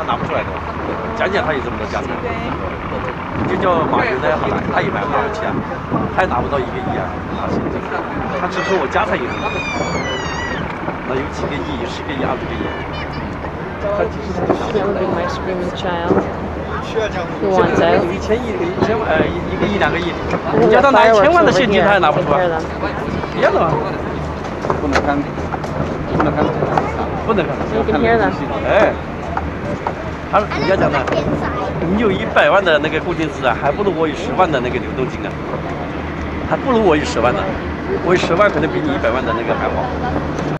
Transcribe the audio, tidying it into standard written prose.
他拿不出来的，将近他有这么多家产，就叫马云呢，他也买不了钱，他也拿不到1个亿啊，他只说我家产有这么多，那有几个亿、10个亿、20个亿，他其实是想 My screaming child. 需要讲， Who wants out? 1000亿、1000万、1个亿、2个亿，你叫他拿1000万的现金，他也拿不出来，一样的嘛。 不能看，不能看， 不能看。 You can hear them. 哎，人家讲的，你有100万的那个固定资产，还不如我有10万的那个流动金啊，还不如我有10万呢。我有10万，可能比你100万的那个还好。